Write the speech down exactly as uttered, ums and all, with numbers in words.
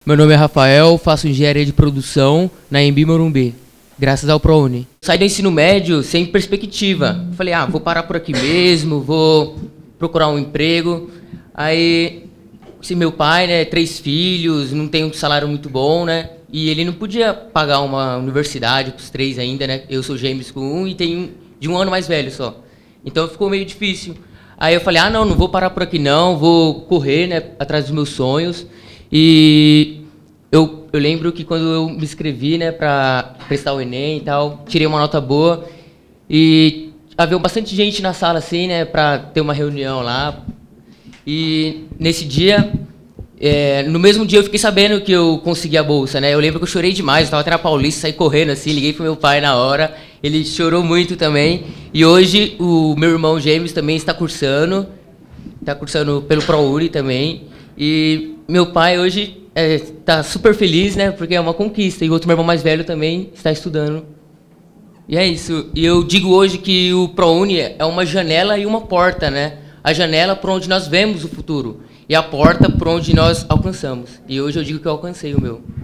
Meu nome é Rafael, faço engenharia de produção na Embi Morumbi, graças ao ProUni. Saí do ensino médio sem perspectiva. Falei, ah, vou parar por aqui mesmo, vou procurar um emprego. Aí, se meu pai, né, três filhos, não tem um salário muito bom, né? E ele não podia pagar uma universidade para os três ainda, né? Eu sou gêmeos com um e tenho de um ano mais velho só. Então ficou meio difícil. Aí eu falei, ah, não, não vou parar por aqui não, vou correr, né, atrás dos meus sonhos. E eu, eu lembro que quando eu me inscrevi, né, para prestar o Enem e tal, tirei uma nota boa e havia bastante gente na sala assim, né, para ter uma reunião lá. E nesse dia, é, no mesmo dia eu fiquei sabendo que eu consegui a bolsa, né? Eu lembro que eu chorei demais, eu estava até na Paulista, saí correndo assim, liguei pro meu pai na hora, ele chorou muito também. E hoje o meu irmão gêmeos também está cursando, está cursando pelo ProUni também. E meu pai hoje está é, super feliz, né? Porque é uma conquista. E o outro meu irmão mais velho também está estudando. E é isso. E eu digo hoje que o ProUni é uma janela e uma porta, né? A janela por onde nós vemos o futuro e a porta por onde nós alcançamos. E hoje eu digo que eu alcancei o meu.